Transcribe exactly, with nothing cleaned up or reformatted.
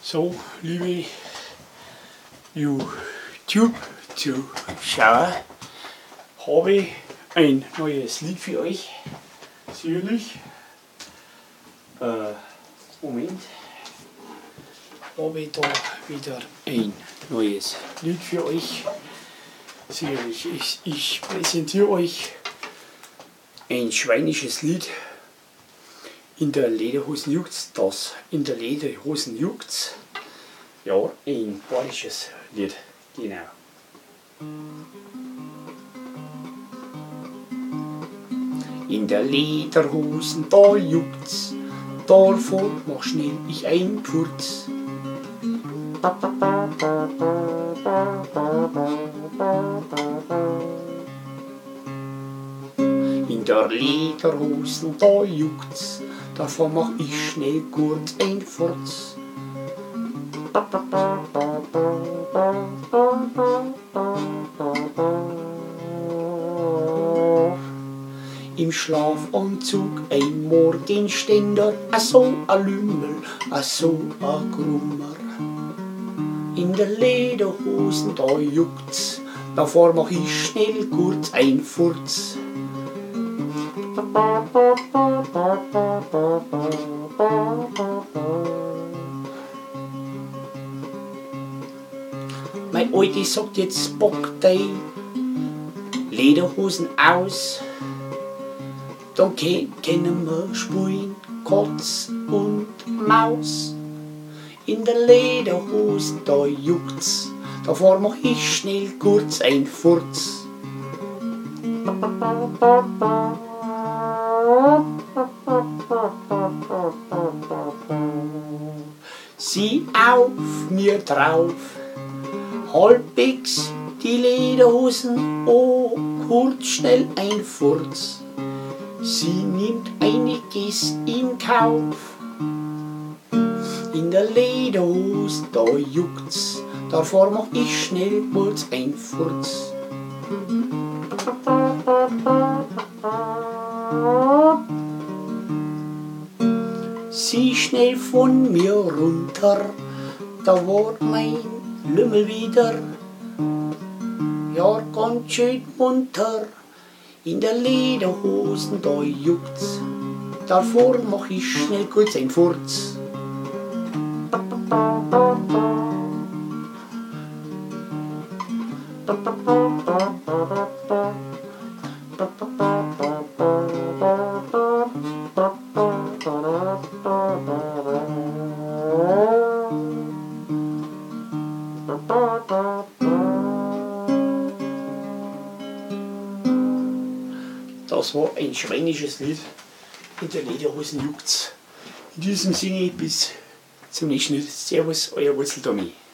So, liebe YouTube-Zuschauer, habe ich ein neues Lied für euch. Sicherlich. Äh, Moment. Habe ich da wieder ein neues Lied für euch. Sicherlich. Ich, ich präsentiere euch ein schweinisches Lied. In der Lederhosen juckt's, das in der Lederhosen juckt's. Ja, ein bayerisches Lied, genau. In der Lederhosen, da juckt's, davon mach schnell ich ein Pfurz. In der Lederhosen, da juckt's, davon mach ich schnell kurz ein Furz. Im Schlafanzug ein Morgenständer, a so a Lümmel, a so a Grummer. In der Lederhosen, da juckt's, davor mach ich schnell kurz ein Furz. Mein Alte sagt jetzt bock dei Lederhosen aus, dann können wir spielen Katz und Maus. In der Lederhosen, da juckt's, davor mach ich schnell kurz ein Furz. Sieh auf mir drauf, halbwegs die Lederhosen, oh, kurz schnell ein Furz. Sie nimmt einiges in Kauf. In der Lederhose, da juckt's, davor mach ich schnell kurz ein Furz. Sie schnell von mir runter, da war mein Lümmel wieder, ja ganz schön munter. In der Lederhosen, da juckt's, davor mach ich schnell kurz ein Furz. Das war ein schweinisches Lied. In der Lederhosen juckt's. In diesem Sinne bis zum nächsten Mal. Servus, euer Wurzeltommy.